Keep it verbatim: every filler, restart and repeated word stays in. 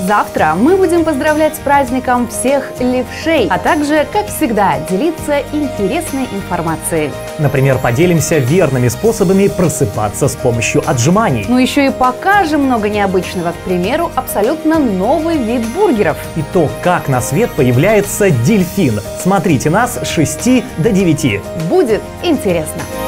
Завтра мы будем поздравлять с праздником всех левшей, а также, как всегда, делиться интересной информацией. Например, поделимся верными способами просыпаться с помощью отжиманий. Ну еще и покажем много необычного, к примеру, абсолютно новый вид бургеров. И то, как на свет появляется дельфин. Смотрите нас с шести до девяти. Будет интересно!